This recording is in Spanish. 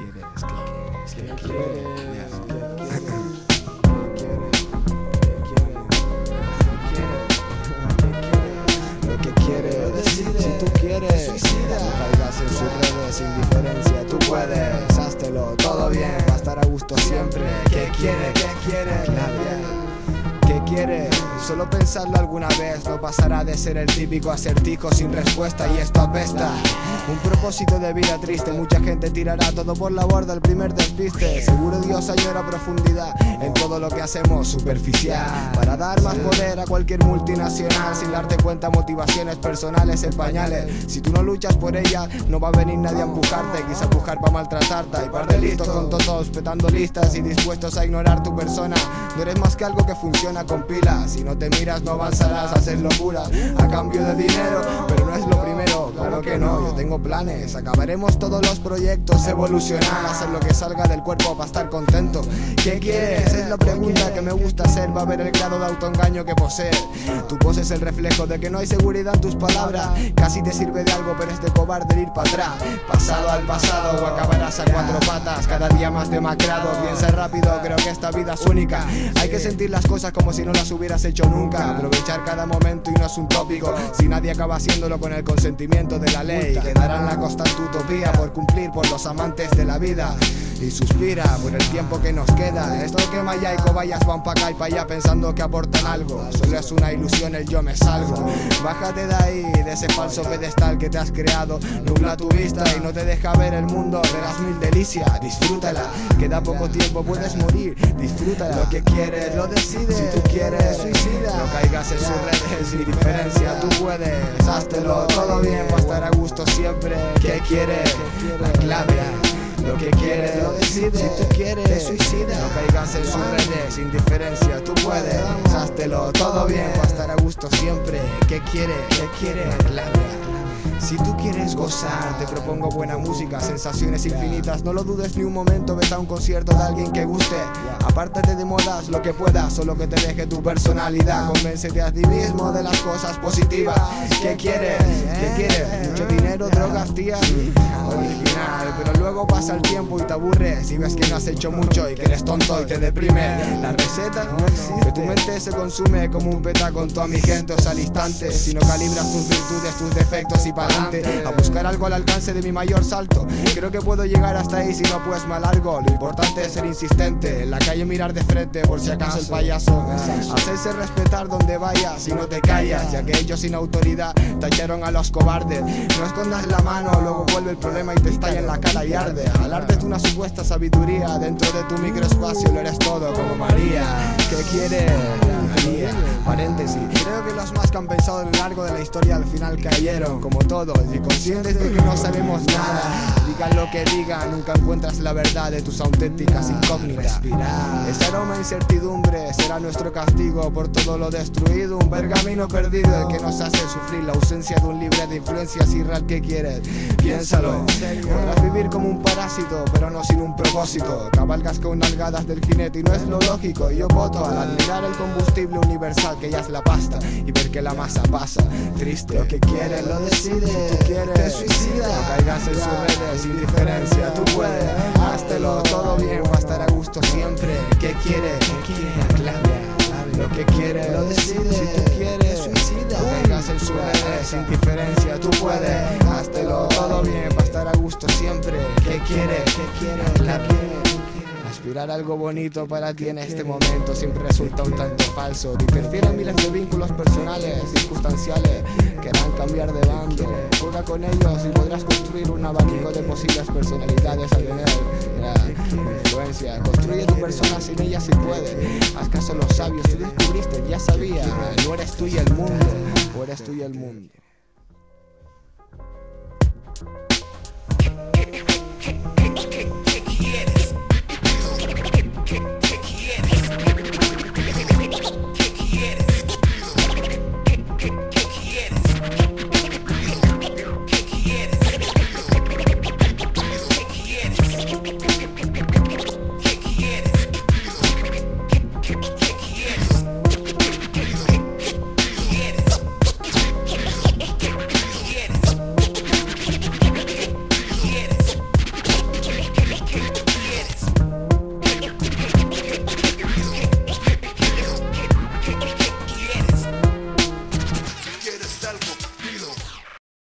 Lo que quieres, lo decides. Si tú quieres, suicida. No caigas en sus redes, indiferencia. Tú puedes, háztelo todo bien, va a estar a gusto siempre. ¿Qué quieres? ¿Qué quieres? ¿Qué quieres? Solo pensarlo alguna vez. No pasará de ser el típico acertijo sin respuesta y esto apesta. Un propósito de vida triste. Mucha gente tirará todo por la borda el primer despiste. Seguro Dios añora profundidad en todo lo que hacemos superficial, para dar más poder a cualquier multinacional, sin darte cuenta motivaciones personales en pañales. Si tú no luchas por ella, no va a venir nadie a empujarte. Quizá empujar para maltratarte. Hay par de listos con todos petando listas y dispuestos a ignorar tu persona. No eres más que algo que funciona con pilas. Si no te miras no avanzarás, hacer locura a cambio de dinero, pero no es lo primero, claro que no. Yo tengo planes, acabaremos todos los proyectos, evolucionar, hacer lo que salga del cuerpo para estar contento. ¿Qué quieres? Es la pregunta que me gusta hacer. Va a ver el grado de autoengaño que posees. Tu pose es el reflejo de que no hay seguridad en tus palabras. Casi te sirve de algo, pero es de cobarde el ir para atrás. Pasado al pasado o acabarás a cuatro patas, cada día más demacrado. Piensa rápido, creo que esta vida es única. Hay que sentir las cosas como si no las hubieras hecho nunca. Aprovechar cada momento y no es un tópico. Si nadie acaba haciéndolo con el consentimiento de la ley, quedará en la constante utopía por cumplir por los amantes de la vida. Y suspira por el tiempo que nos queda. Esto que Maya y cobayas van pa' acá y pa' allá pensando que aportan algo. Solo es una ilusión el yo me salgo. Bájate de ahí, de ese falso pedestal que te has creado. Nubla tu vista y no te deja ver el mundo de las mil delicias. Disfrútala, queda poco tiempo, puedes morir. Disfrútala, lo que quieres lo decides. Si tú quieres, suicida. No caigas en sus redes, indiferencia. Tú puedes, háztelo todo bien, va a estar a gusto siempre. ¿Qué quieres? La clave. Lo que quieres, lo decides. Si tú quieres, te suicida. No caigas en sus redes, indiferencia. Tú puedes, háztelo todo bien, va a estar a gusto siempre. ¿Qué quieres? ¿Qué quieres? Si tú quieres gozar, te propongo buena música, sensaciones infinitas. No lo dudes ni un momento, vete a un concierto de alguien que guste. Apártate de modas, lo que puedas, solo que te deje tu personalidad. Convéncete a ti mismo de las cosas positivas. ¿Qué quieres? ¿Qué quieres? Mucho dinero, drogas, tías. Original, pero luego pasa el tiempo y te aburres y ves que no has hecho mucho y que eres tonto y te deprime. La receta que tu mente se consume como un peta con toda mi gente al instante. Si no calibras tus virtudes, tus defectos y pa'lante, a buscar algo al alcance de mi mayor salto. Creo que puedo llegar hasta ahí, si no pues me alargo. Lo importante es ser insistente, en la calle mirar de frente por si acaso el payaso. Hacerse respetar donde vayas y no te callas, ya que ellos sin autoridad tallaron a los cobardes. No escondas la mano, luego vuelve el problema y te estalla en la cara y arde. Al arte de una supuesta sabiduría, dentro de tu microespacio lo eres todo como María. ¿Qué quieres? María. Paréntesis, creo que los más que han pensado a lo largo de la historia al final cayeron, como todos, y conscientes de que no sabemos nada. Digan lo que digan, nunca encuentras la verdad de tus auténticas incógnitas. Ese aroma de incertidumbre será nuestro castigo por todo lo destruido. Un pergamino perdido el que nos hace sufrir la ausencia de un libre de influencias irreal. ¿Qué quieres? Piénsalo. Podrás vivir como un parásito, pero no sin un propósito. Cabalgas con nalgadas del jinete y no es lo lógico. Yo voto al admirar el combustible universal que ya es la pasta y ver que la masa pasa. Triste. Lo que quieres lo decides. Si tú quieres, te suicida. No caigas en sus redes, indiferencia. Tú puedes, háztelo todo bien, va a estar a gusto siempre. ¿Qué quieres? ¿Qué quieres? La clave. Lo que quieres lo decides. Si tú quieres, suicida. No caigas en sus redes, indiferencia. Tú puedes, háztelo todo bien, va a estar a gusto siempre. ¿Qué quieres? ¿Qué quieres? La clave. Aspirar algo bonito para ti en este momento siempre resulta un tanto falso. Te interfieren miles de vínculos personales, circunstanciales, que harán cambiar de bando. Juega con ellos y podrás construir un abanico de posibles personalidades a tener influencia. Construye tu persona sin ella si puedes. Haz caso a los sabios, tú descubriste, ya sabía. No eres tú y el mundo, o eres tú y el mundo.